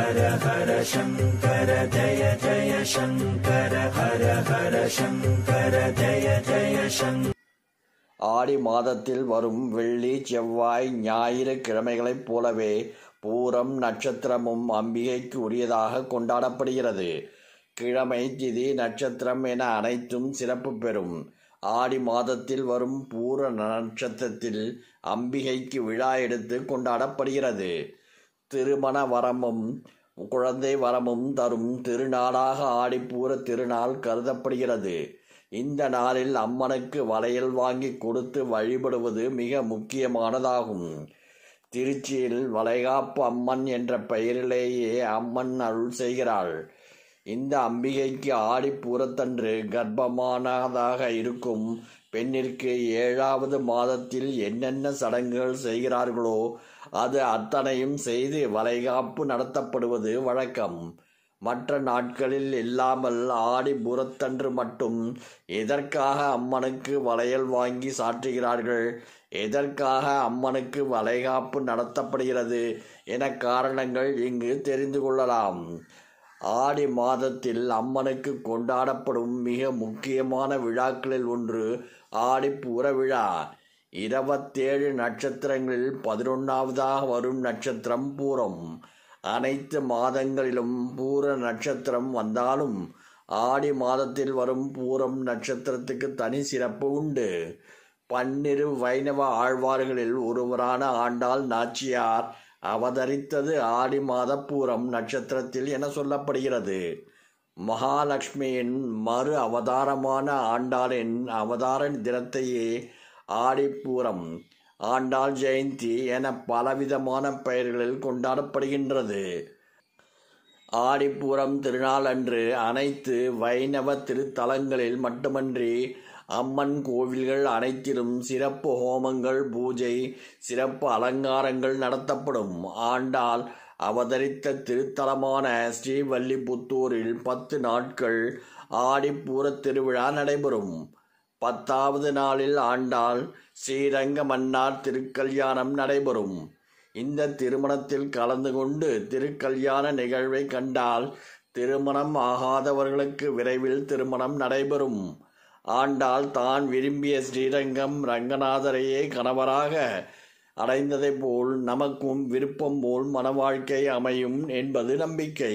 ஹர ஹர சங்கர ஜய ஜய சங்கர ஹர ஹர சங்கர ஜய ஜய சங்கர. ஆடி மாதத்தில் வரும் வெள்ளி, செவ்வாய், ஞாயிறு கிழமைகளைப் போலவே பூரம் நட்சத்திரமும் அம்பிகைக்கு உரியதாக கொண்டாடப்படுகிறது. கிழமை, திதி, நட்சத்திரம் என அனைத்தும் சிறப்பு பெறும். ஆடி மாதத்தில் வரும் பூர நட்சத்திரத்தில் அம்பிகைக்கு விழா எடுத்து கொண்டாடப்படுகிறது. திருமண வரமும் குழந்தை வரமும் தரும் திருநாளாக ஆடிப்பூர திருநாள் கருதப்படுகிறது. இந்த நாளில் அம்மனுக்கு வளையல் வாங்கி கொடுத்து வழிபடுவது மிக முக்கியமானதாகும். திருச்சியில் வளைகாப்பு அம்மன் என்ற பெயரிலேயே அம்மன் அருள் செய்கிறாள். இந்த அம்பிகைக்கு ஆடிப்பூரத்தன்று கர்ப்பமானதாக இருக்கும் பெண்ணிற்கு 7வது மாதத்தில் என்னென்ன சடங்குகள் செய்கிறார்களோ அது அத்தனையும் செய்து வளைகாப்பு நடத்தப்படுவது வழக்கம். மற்ற நாட்களில் இல்லாமல் ஆடிப்பூரத்தன்று மட்டும் எதற்காக அம்மனுக்கு வளையல் வாங்கி சாற்றுகிறார்கள், எதற்காக அம்மனுக்கு வளைகாப்பு நடத்தப்படுகிறது என காரணங்கள் இங்கு தெரிந்து கொள்ளலாம். ஆடி மாதத்தில் அம்மனுக்கு கொண்டாடப்படும் மிக முக்கியமான விழாக்களில் ஒன்று ஆடிப்பூர விழா. 27 நட்சத்திரங்களில் 11வதாக வரும் நட்சத்திரம் பூரம். அனைத்து மாதங்களிலும் பூர நட்சத்திரம் வந்தாலும் ஆடி மாதத்தில் வரும் பூரம் நட்சத்திரத்துக்கு தனி சிறப்பு உண்டு. 12 வைணவ ஆழ்வார்களில் ஒருவரான ஆண்டாள் நாச்சியார் அவதரித்தது ஆடி மாத பூரம் நட்சத்திரத்தில் என சொல்லப்படுகிறது. மகாலட்சுமியின் மறு அவதாரமான ஆண்டாளின் அவதார தினத்தையே ஆடிப்பூரம், ஆண்டாள் ஜெயந்தி என பலவிதமான பெயர்களில் கொண்டாடப்படுகின்றது. ஆடிப்பூரம் திருநாள் அன்று அனைத்து வைணவ திருத்தலங்களில் மட்டுமன்றி அம்மன் கோவில்கள் அனைத்திலும் சிறப்பு ஹோமங்கள், பூஜை, சிறப்பு அலங்காரங்கள் நடத்தப்படும். ஆண்டாள் அவதரித்த திருத்தலமான ஸ்ரீவல்லிபுத்தூரில் 10 நாட்கள் ஆடிப்பூர திருவிழா நடைபெறும். 10வது நாளில் ஆண்டாள் ஸ்ரீரங்க மன்னார் திருக்கல்யாணம் நடைபெறும். இந்த திருமணத்தில் கலந்து கொண்டு திருக்கல்யாண நிகழ்வை கண்டால் திருமணம் ஆகாதவர்களுக்கு விரைவில் திருமணம் நடைபெறும். ஆண்டாள் தான் விரும்பிய ஸ்ரீரங்கம் ரங்கநாதரையே கணவராக அடைந்ததை போல் நமக்கும் விருப்பம் போல் மனவாழ்க்கை அமையும் என்பது நம்பிக்கை.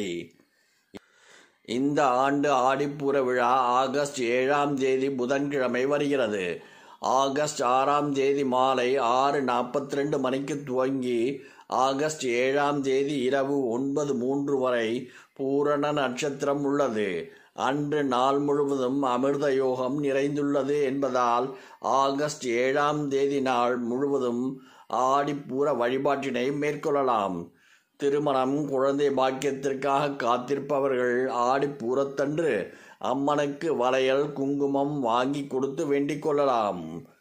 இந்த ஆண்டு ஆடிப்பூர விழா ஆகஸ்ட் 7ஆம் தேதி புதன்கிழமை வருகிறது. ஆகஸ்ட் 6ஆம் தேதி மாலை 6:42 மணிக்கு துவங்கி ஆகஸ்ட் 7ஆம் தேதி இரவு 9:03 வரை பூரண நட்சத்திரம் உள்ளது. அன்று நாள் முழுவதும் அமிர்த யோகம் நிறைந்துள்ளது என்பதால் ஆகஸ்ட் 7ஆம் தேதி நாள் முழுவதும் ஆடிப்பூர வழிபாட்டினை மேற்கொள்ளலாம். திருமணம், குழந்தை பாக்கியத்திற்காக காத்திருப்பவர்கள் ஆடிப்பூரத்தன்று அம்மனுக்கு வளையல், குங்குமம் வாங்கி கொடுத்து வேண்டிக் கொள்ளலாம்.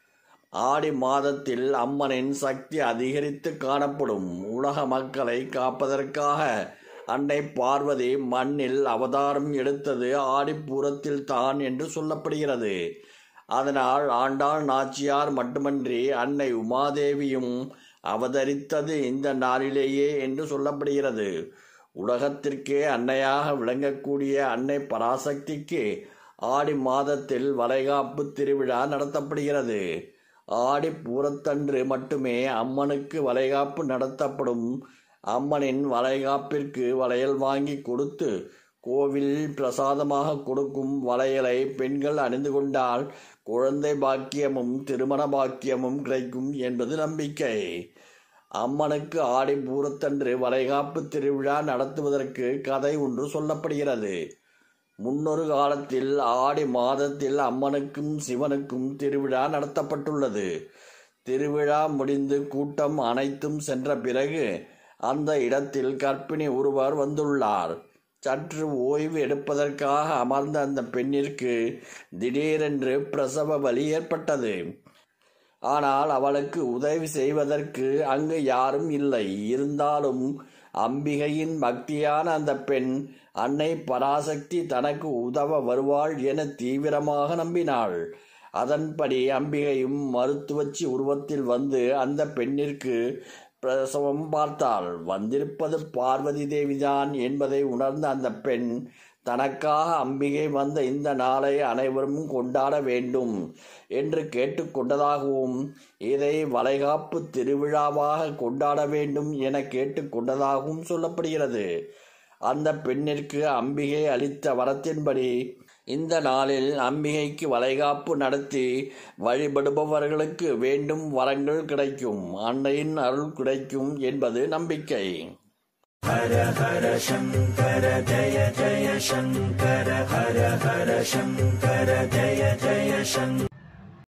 ஆடி மாதத்தில் அம்மனின் சக்தி அதிகரித்து காணப்படும். உலக மக்களை காப்பதற்காக அன்னை பார்வதி மண்ணில் அவதாரம் எடுத்தது ஆடிப்பூரத்தில் தான் என்று சொல்லப்படுகிறது. அதனால் ஆண்டாள் நாச்சியார் மட்டுமன்றி அன்னை உமாதேவியும் அவதரித்தது இந்த நாளிலேயே என்று சொல்லப்படுகிறது. உலகத்திற்கே அன்னையாக விளங்கக்கூடிய அன்னை பராசக்திக்கு ஆடி மாதத்தில் வளைகாப்பு திருவிழா நடத்தப்படுகிறது. ஆடிப்பூரத்தன்று மட்டுமே அம்மனுக்கு வளைகாப்பு நடத்தப்படும். அம்மனின் வளைகாப்பிற்கு வளையல் வாங்கி கொடுத்து கோவில் பிரசாதமாக கொடுக்கும் வளையலை பெண்கள் அணிந்து கொண்டால் குழந்தை பாக்கியமும் திருமண பாக்கியமும் கிடைக்கும் என்பது நம்பிக்கை. அம்மனுக்கு ஆடிப்பூரத்தன்று வளைகாப்பு திருவிழா நடத்துவதற்கு கதை ஒன்று சொல்லப்படுகிறது. முன்னொரு காலத்தில் ஆடி மாதத்தில் அம்மனுக்கும் சிவனுக்கும் திருவிழா நடத்தப்பட்டுள்ளது. திருவிழா முடிந்து கூட்டம் அனைத்தும் சென்ற பிறகு அந்த இடத்தில் கர்ப்பிணி ஒருவர் வந்துள்ளார். சற்று ஓய்வு எடுப்பதற்காக அமர்ந்த அந்த பெண்ணிற்கு திடீரென்று பிரசவ வலி ஏற்பட்டது. ஆனால் அவளுக்கு உதவி செய்வதற்கு அங்கு யாரும் இல்லை. இருந்தாலும் அம்பிகையின் பக்தியான அந்த பெண் அன்னை பராசக்தி தனக்கு உதவ வருவாள் என தீவிரமாக நம்பினாள். அதன்படி அம்பிகையும் மருத்துவச்சி உருவத்தில் வந்து அந்த பெண்ணிற்கு பிரசவம் பார்த்தாள். வந்திருப்பது பார்வதி தேவிதான் என்பதை உணர்ந்த அந்த பெண் தனக்காக அம்பிகை வந்த இந்த நாளை அனைவரும் கொண்டாட வேண்டும் என்று கேட்டுக்கொண்டதாகவும் இதை வளைகாப்பு திருவிழாவாக கொண்டாட வேண்டும் என கேட்டுக்கொண்டதாகவும் சொல்லப்படுகிறது. அந்த பெண்ணிற்கு அம்பிகை அளித்த வரத்தின்படி இந்த நாளில் அம்பிகைக்கு வளைகாப்பு நடத்தி வழிபடுபவர்களுக்கு வேண்டும் வரங்கள் கிடைக்கும், அன்னையின் அருள் கிடைக்கும் என்பது நம்பிக்கை. ஹர ஹர சங்கர ஜய ஜய சங்கர ஹர ஹர சங்கர ஜய ஜய சங்கர.